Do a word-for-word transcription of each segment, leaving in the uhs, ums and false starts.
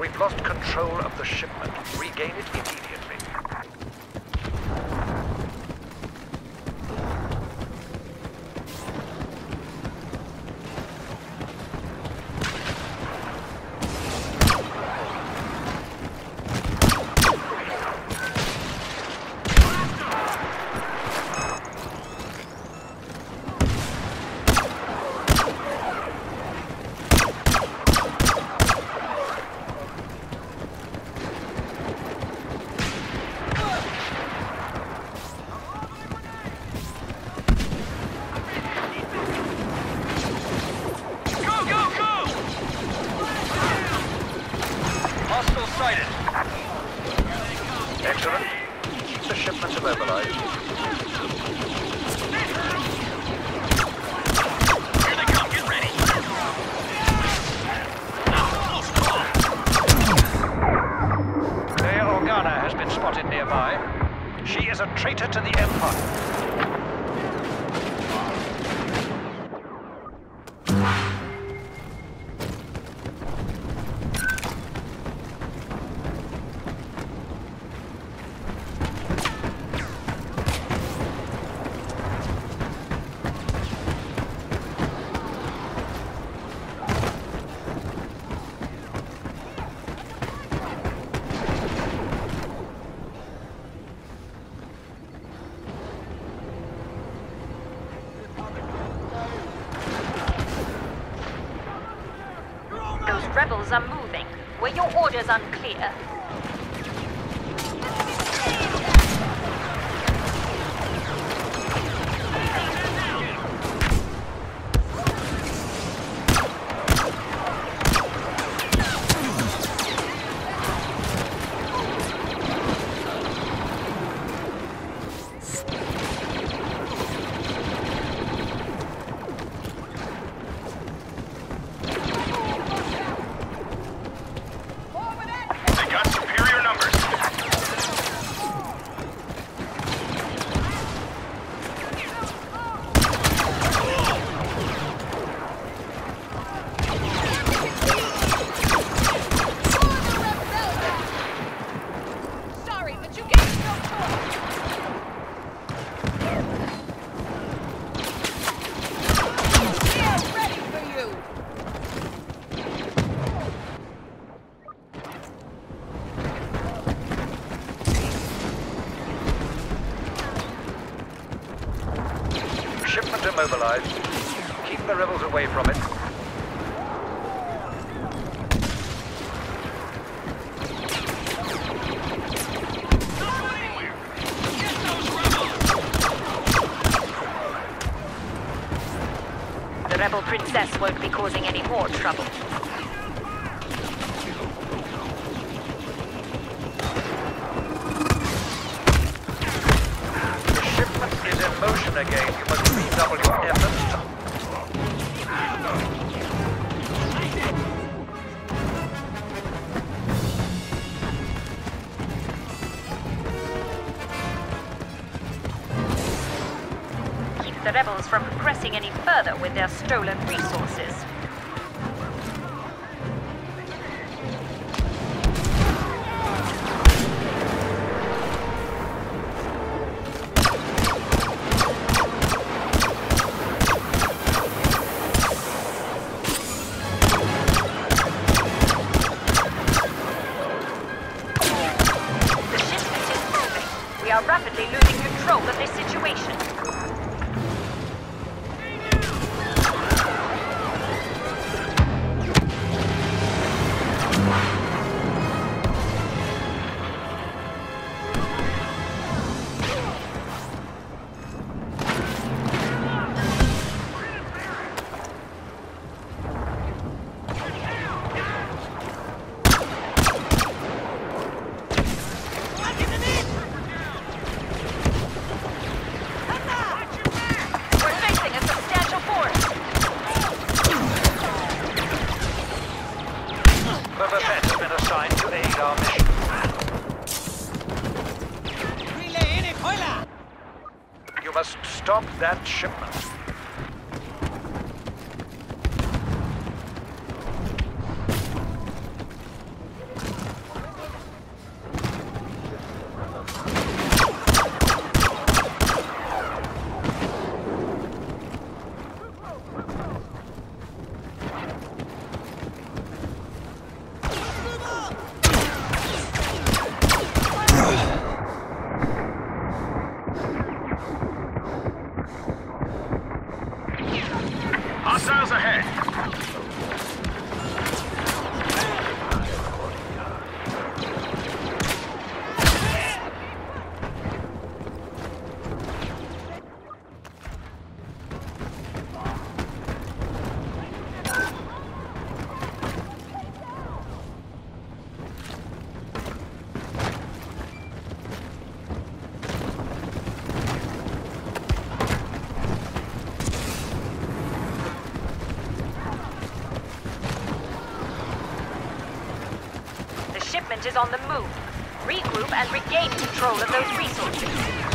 We've lost control of the shipment. Regain it immediately. Excellent. The shipments are mobilized. Here they come, get ready! Leia Organa has been spotted nearby. She is a traitor to the Empire. Rebels are moving. Were your orders unclear? Shipment immobilized. Keep the rebels away from it. The rebel princess won't be causing any more trouble. In motion again, you must redouble your efforts. Keep the rebels from progressing any further with their stolen resources. We are rapidly losing control of this situation. Boba Fett has been assigned to aid our mission. You must stop that shipment. Hostiles ahead. Shipment is on the move. Regroup and regain control of those resources.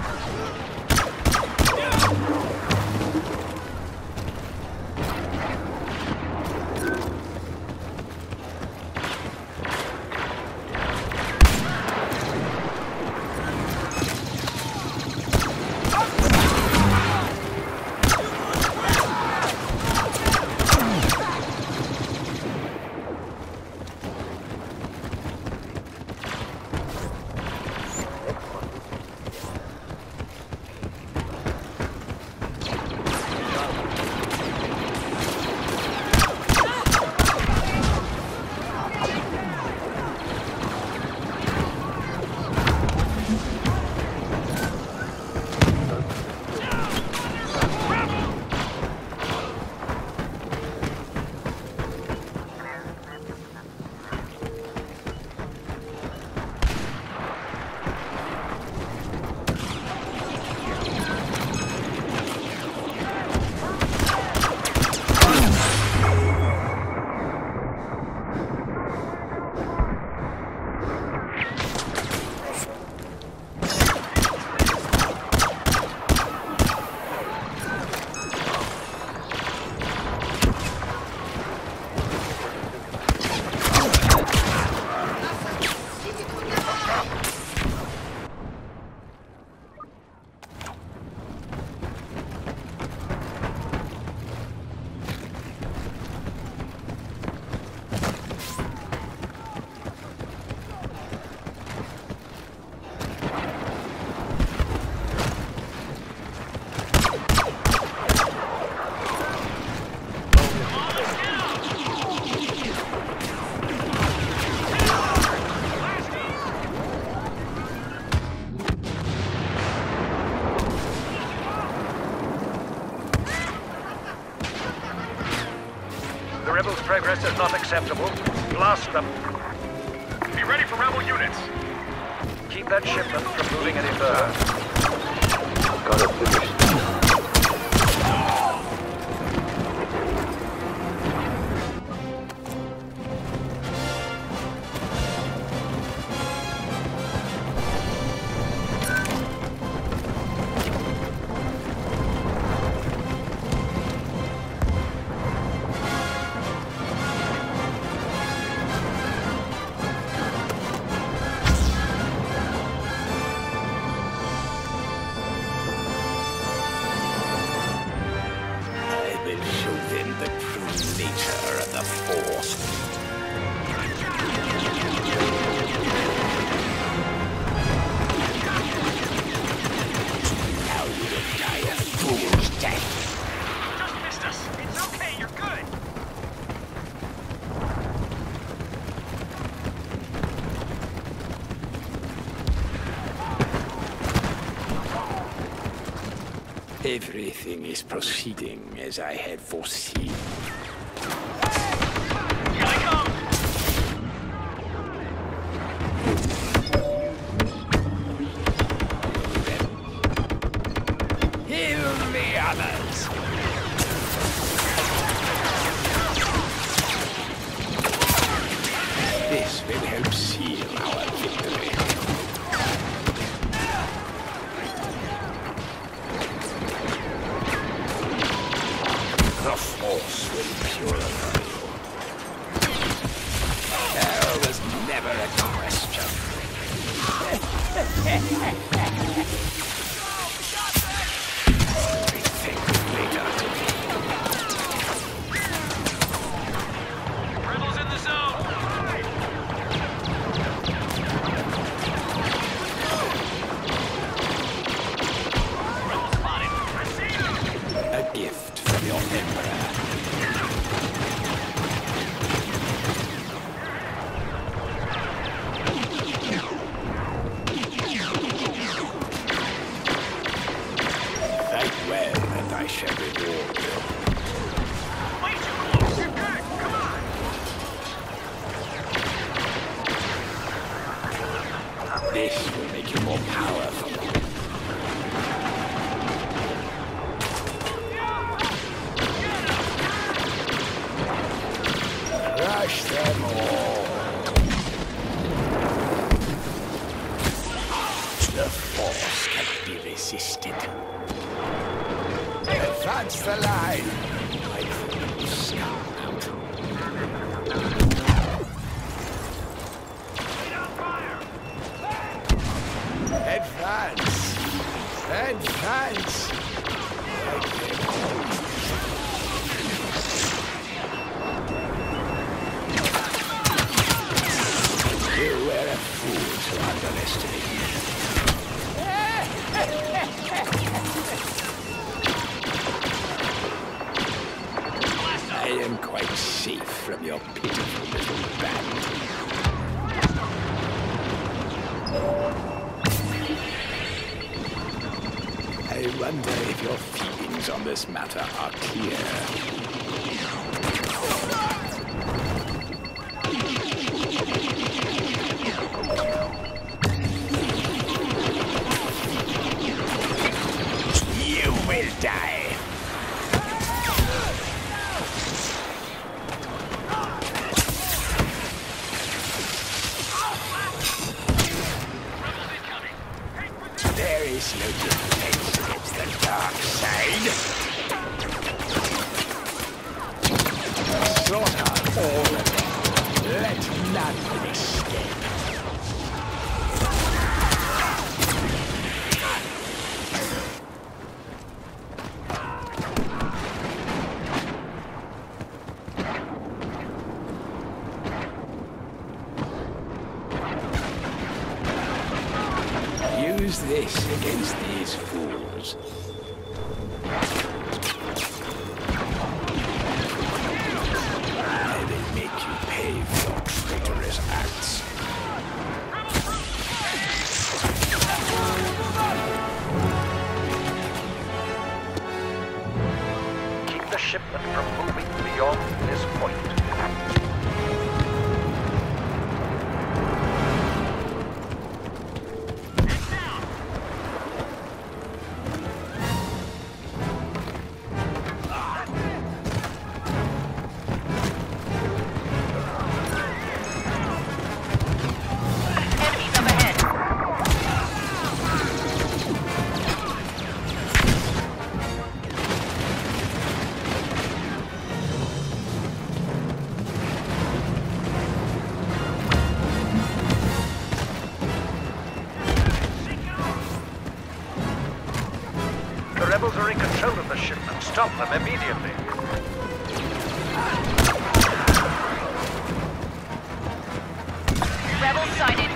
The rebels' progress is not acceptable. Blast them. Be ready for rebel units. Keep that shipment from moving any further. Got it finished. Everything is proceeding as I had foreseen. Here they come! Heal the others! This will help seal our victory. The Force will purify you. There was never a question. Everything later. Rebels in the zone! Rebels spotted! I see them! A gift from your emperor. Fight well, and I shall reward you. Way too close. You're good. Come on. This will make you more powerful. Crush them all. The force can't be resisted. Advance the line. Like the scout out. Advance! Advance! You were a fool to underestimate me. I am quite safe from your pitiful little band. I wonder if your feelings on this matter are clear. You will die. There is no defense against the dark side. Slaughter all of them. Let none escape. Use this against these fools. I will make you pay for your traitorous acts. Keep the shipment from moving beyond this point. The rebels are in control of the shipment. Stop them immediately. Rebels sighted.